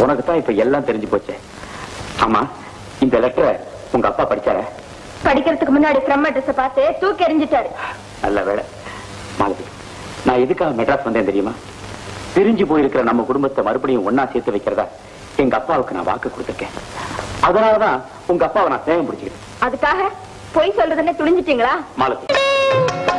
உனக்கு தான் இப்ப எல்லாம் தெரிஞ்சு போச்சு. ஆமா, இந்த லெட்டரை உங்க அப்பா படிச்சாரா? படிக்கிறதுக்கு முன்னாடி ஃப்ரம் அட்ரஸ் பார்த்து தூக்கி எறிஞ்சிட்டாரு. நல்ல வேலை. மாலதி, நான் எதுக்காக மெட்ராஸ் வந்தேன் தெரியுமா? பிரிஞ்சு போயிருக்கிற நம்ம குடும்பத்தை மறுபடியும் ஒன்னா சேர்த்து வைக்கிறதா எங்க அப்பாவுக்கு நான் வாக்கு கொடுத்திருக்கேன். அதனாலதான் உங்க அப்பாவை நான் சேவம் பிடிச்சிக்கிறேன். அதுக்காக பொய் சொல்றதுன்னு துணிஞ்சிட்டீங்களா? மாலதி,